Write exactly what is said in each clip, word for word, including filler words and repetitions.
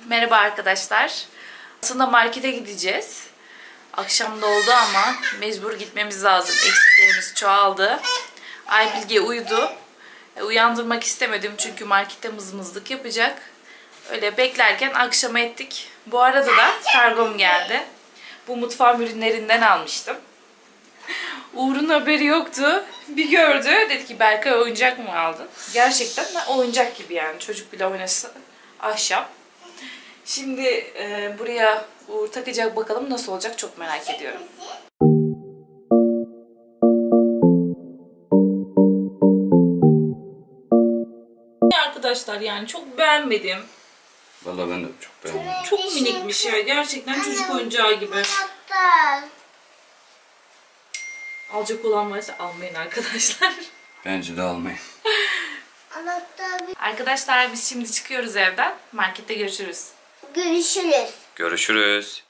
Merhaba arkadaşlar. Aslında markete gideceğiz. Akşam da oldu ama mecbur gitmemiz lazım. Eksiklerimiz çoğaldı. Aybilge uyudu. E, uyandırmak istemedim çünkü markette mızmızlık yapacak. Öyle beklerken akşama ettik. Bu arada da kargom geldi. Bu mutfağım ürünlerinden almıştım. Uğur'un haberi yoktu. Bir gördü. Dedi ki Berkay oyuncak mı aldın? Gerçekten oyuncak gibi yani. Çocuk bile oynasa ahşap. Şimdi e, buraya Uğur takacak, bakalım nasıl olacak, çok merak ediyorum. Arkadaşlar yani çok beğenmedim. Vallahi ben de çok beğendim. Çok minikmiş ya. Gerçekten çocuk oyuncağı gibi. Alacak olan varsa almayın arkadaşlar. Bence de almayın. Arkadaşlar biz şimdi çıkıyoruz evden. Markette görüşürüz. Görüşürüz. Görüşürüz.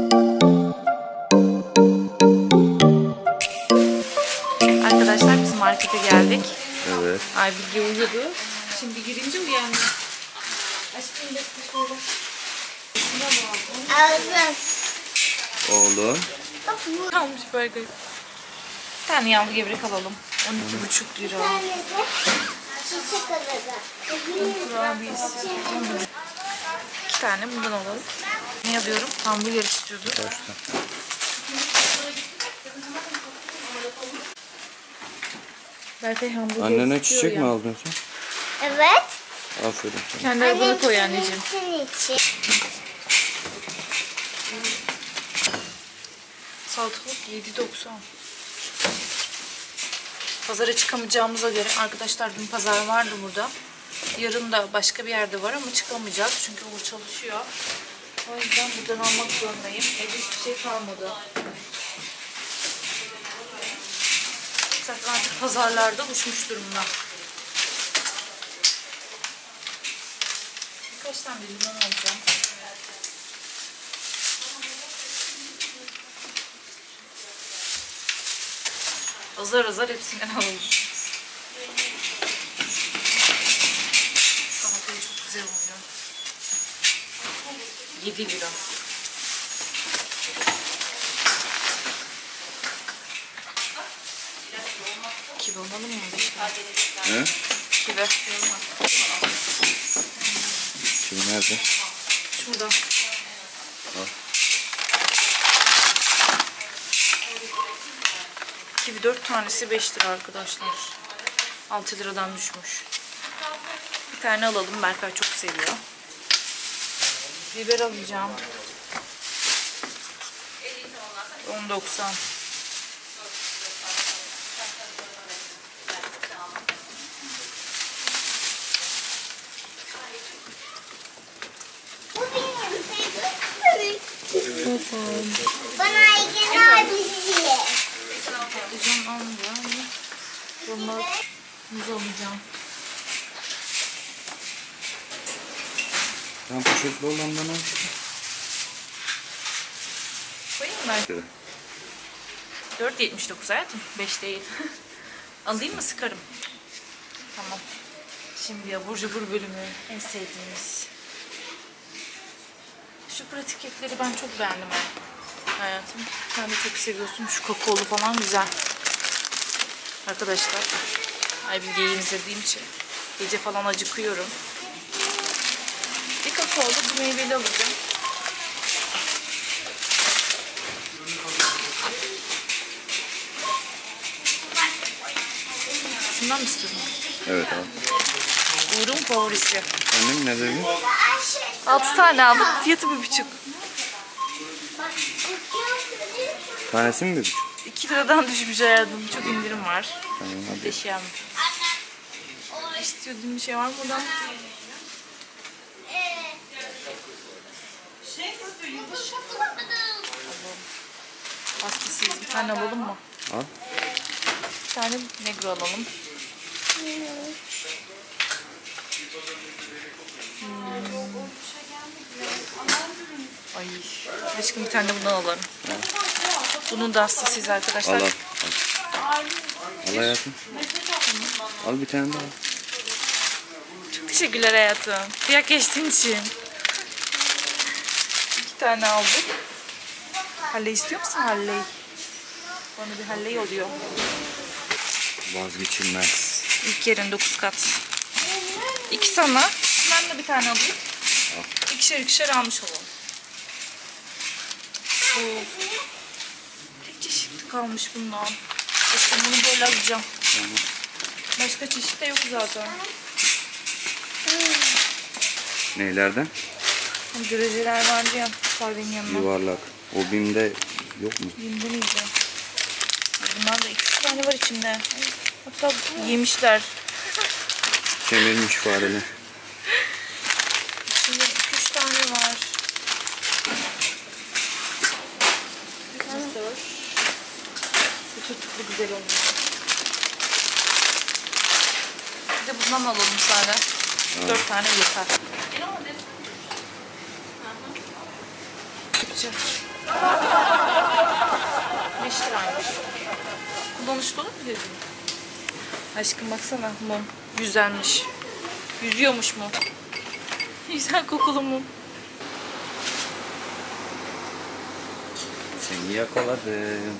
Arkadaşlar biz markete geldik. Evet. Aybilge uyudu. Şimdi girince uyandı. Aşkım bekle şöyle. Aldım. Oğlum. Kalmış böyle. Bir tane yavru gevrek alalım. on iki buçuk lira. Çiçek alalım. Kurabiyesi. İki tane bundan alalım. Ne alıyorum? Hamburger istiyordu. Başla. Berkay hamburger Annene istiyor çiçek ya. mi aldın sen? Evet. Aferin sana. Kendi arabana koy anneciğim. Senin için. Salatalık yedi doksan. Pazara çıkamayacağımıza göre arkadaşlar dün pazar vardı burada. Yarın da başka bir yerde var ama çıkamayacağız çünkü Uğur çalışıyor. O yüzden buradan almak zorundayım. Evde hiçbir şey kalmadı. Zaten artık pazarlarda uçmuş durumda. Birkaç tane de limon alacağım. Azar azar hepsinden alalım. Salatayı çok güzel oluyor. yedi lira. Kivi alalım mı? Ne? Kivi. Kivi nerede? Şurada. Al. Kivi dört tanesi beş lira arkadaşlar. altı liradan düşmüş. Bir tane alalım. Berkay çok seviyor. Biber alacağım. on doksan. Bana Aygen abisi. Patlıcan alacağım. Bunlar muz alacağım. Tam poşetli olandan al. Koyayım mı? dört yetmiş dokuz hayatım. beş değil. Alayım mı, sıkarım? Tamam. Şimdi abur cubur bölümü. En sevdiğimiz. Şu pratik kekleri ben çok beğendim hayatım. Sen de çok seviyorsun. Şu kakaolu falan güzel. Arkadaşlar. Aybilge'yi izlediğim için gece falan acıkıyorum. Bir kakaolu, bir meyveli alacağım. Şundan mı istiyorsun? Evet al. Uğur'un favorisi. Annem ne dedi? altı tane aldık. Fiyatı bir buçuk. Tanesi mi bir buçuk? iki liradan düşmüş hayatım. Çok indirim var. Tamam hadi. Muhteşem. İstediğin bir şey var mı buradan? Pastasıyız. Bir tane alalım mı? Al. Bir tane negro alalım. Hmm. Ay, aşkım bir tane bundan alalım. Bunun da hastasıyız arkadaşlar. Al al. Al, al hayatım. Al bir tane daha. Çok teşekkürler hayatım. Kıyak geçtiğin için. İki tane aldık. Halley istiyor musun Halley? Bana bir Halley oluyor. Vazgeçilmez. İlk yerin dokuz kat. İki sana. Ben de bir tane alayım. Al. İkişer ikişer almış olalım. Oo. Tek çeşitli kalmış bundan. İşte bunu böyle alacağım. Tamam. Başka çeşit de yok zaten. Neylerden? Göreceler vardı ya kahvenin yanına. Yuvarlak. O Bim'de yok mu? Bim'de miydi? Bundan da iki üç tane var içinde. Hatta yemişler. Kemirmiş fareler. İçinde iki üç tane var. Mısır. Bu tutuklu güzel oluyor. Bir de bundan alalım sadece. Dört tane yeter. Güzel. Beş liraymış. Kullanışlı olur mu dedim? Aşkım baksana mum. Güzelmiş. Yüzüyormuş mum. Güzel kokulu mum. Seni yakaladım.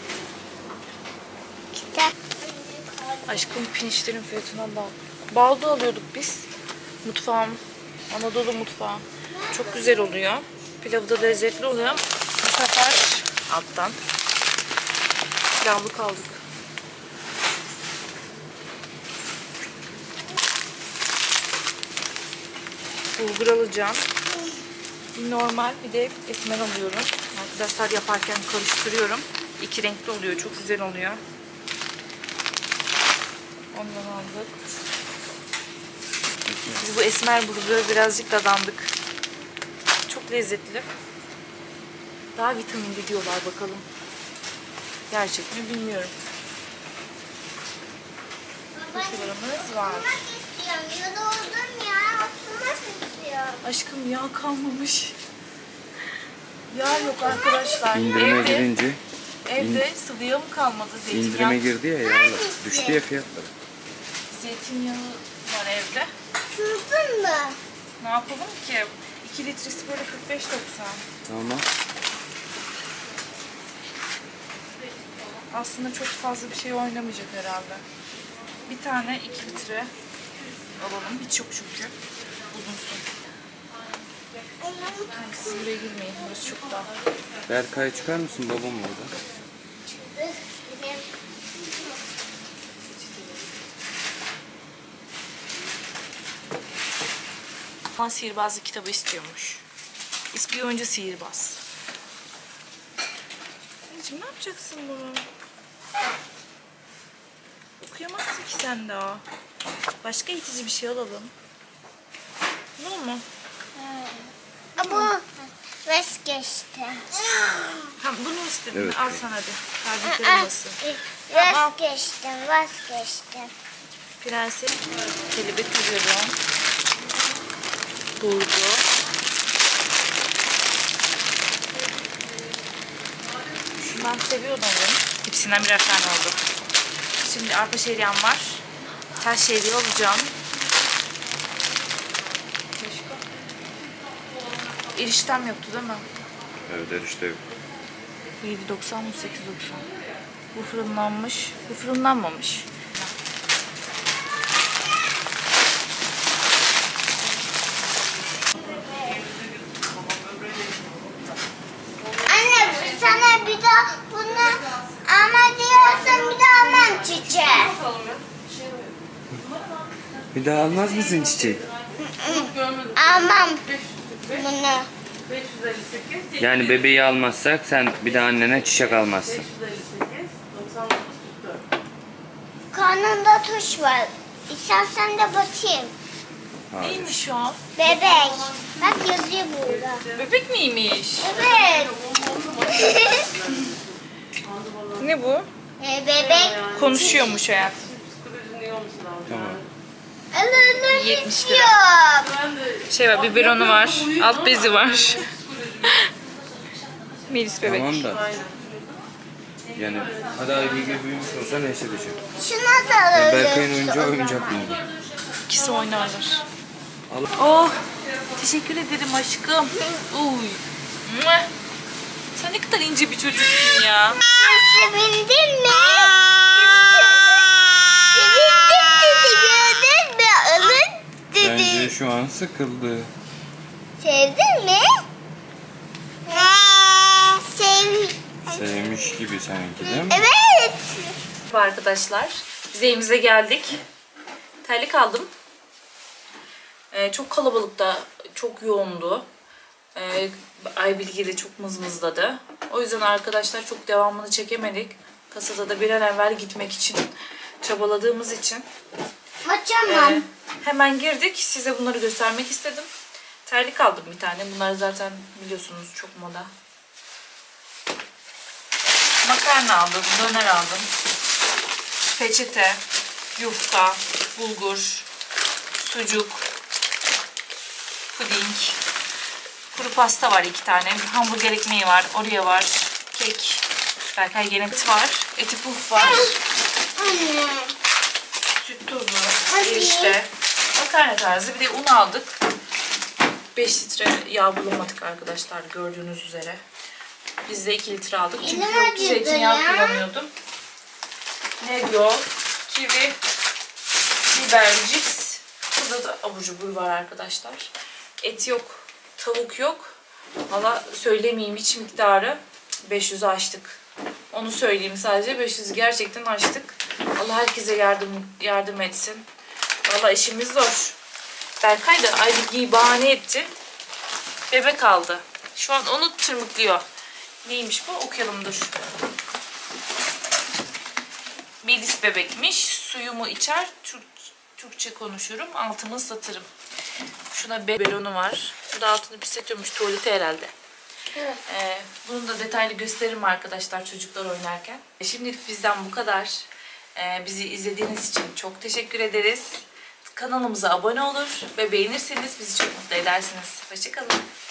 Kitap. Aşkım pirinçlerin fiyatına bak. Baldo alıyorduk biz. Mutfağım. Anadolu mutfağı. Çok güzel oluyor. Pilavı da lezzetli oluyor. Bu sefer alttan pilavlık aldık. Bulgur alacağım. Bir normal bir de esmer alıyorum. Arkadaşlar yaparken karıştırıyorum. İki renkli oluyor. Çok güzel oluyor. Ondan aldık. Biz bu esmer bulgura birazcık dadandık. Çok lezzetli. Daha vitaminli diyorlar bakalım. Gerçek mi bilmiyorum. Turşularımız var. Yoruldum ya. Oturmak istiyorum. Aşkım yağ kalmamış. Yağ yok arkadaşlar. İndirime evde, girince evde sıvı yağ mı kalmadı? Zeytinyağı. indirime girdi ya yağlar. Düştü ya fiyatları. Zeytinyağı var evde. Sırdın mı? Ne yapalım ki? iki litresi böyle kırk beş doksan. Tamam. Aslında çok fazla bir şey oynamayacak herhalde. Bir tane iki litre alalım. Hiç yok çünkü. Uzunsun. Siz buraya girmeyin. Burası çok daha. Berkay çıkar mısın babam orada? Benim. Ama sihirbazlık kitabı istiyormuş. İspiyoncu sihirbaz. Anneciğim ne yapacaksın bunu? Okuyamazsın ki sen daha. Başka itici bir şey alalım. Olur mu? Bu vazgeçti. Tamam bunu istedim. Evet. Al sana hadi. Kalbi kırılmasın. Vazgeçtim, vazgeçtim. Prenses kelebek alıyorum. Burgu. Şunu ben seviyordum onu. Hepsinden birer tane oldu. Şimdi arpa şehriyem var. Tel şehriye alacağım. Eriştem yoktu değil mi? Evet erişte yok. yedi doksan mı sekiz doksan? Bu fırınlanmış. Bu fırınlanmamış. Anne sana bir daha bunu ama diyorsan bir daha almam çiçeği. Bir daha almaz mısın çiçeği? Almam bunu. Yani bebeği almazsak sen bir daha annene çiçek almazsın. Karnında tuş var. İstersen de bakayım. Hayır. Neymiş o? Bebek. Bak yazıyor burada. Bebek miymiş? Evet. Ne bu? e, bebek. Konuşuyormuş hayat. Tamam. Alırım yetmiş lira. istiyorum. Şey var, biberonu var, alt bezi var. Melis bebek. Tamam da. Yani hadi ayrı gibi büyümüş olsa neyse diyeceğim. Şuna da Yani alırım. Berkay'ın oyuncağı oyuncak değil. İkisi oynarlar. Al. Oh, teşekkür ederim aşkım. Uy, Mwah. Sen ne kadar ince bir çocuksun ya. Sevindin mi? Sevindim dedi, gördün mü? Alın dedi. Bence şu an sıkıldı. Sevdin mi? Sev. Sevmiş gibi sanki değil mi? Evet. Arkadaşlar biz evimize geldik. Terlik aldım. Ee, çok kalabalıkta, çok yoğundu. Ee, Aybilge de çok mızmızladı. O yüzden arkadaşlar çok devamını çekemedik. Kasada da bir an evvel gitmek için çabaladığımız için Açamam. e, hemen girdik. Size bunları göstermek istedim. Terlik aldım bir tane. Bunlar zaten biliyorsunuz çok moda. Makarna aldım, döner aldım. Peçete, yufka, bulgur, sucuk, puding, kuru pasta var iki tane, hamburger ekmeği var, Oreo var, kek, Berkay gene et var, eti puf var, Anne. süt tozu, erişte, makarna tarzı, bir de un aldık. beş litre yağ bulamadık arkadaşlar gördüğünüz üzere. Biz de iki litre aldık çünkü Elim yoktu, acıdı zeytinyağı ya. kullanıyordum. Ne diyor? Kivi, biber, cips. Burada da abur cubur var arkadaşlar. Et yok, tavuk yok. Valla söylemeyeyim hiç miktarı. beş yüzü aştık. Onu söyleyeyim sadece. beş yüzü gerçekten aştık. Allah herkese yardım yardım etsin. Valla işimiz zor. Berkay da Aybilge'yi bahane etti. Bebek aldı. Şu an onu tırmıklıyor. Neymiş bu? Okuyalım dur. Melis bebekmiş. Suyumu içer. Türk, Türkçe konuşurum. Altımı ıslatırım. Şuna beronu var. Şurada altını pisletiyormuş. Tuvalete herhalde. Evet. Ee, bunu da detaylı gösteririm arkadaşlar çocuklar oynarken. Şimdilik bizden bu kadar. Ee, bizi izlediğiniz için çok teşekkür ederiz. Kanalımıza abone olur ve beğenirseniz bizi çok mutlu edersiniz. Hoşçakalın.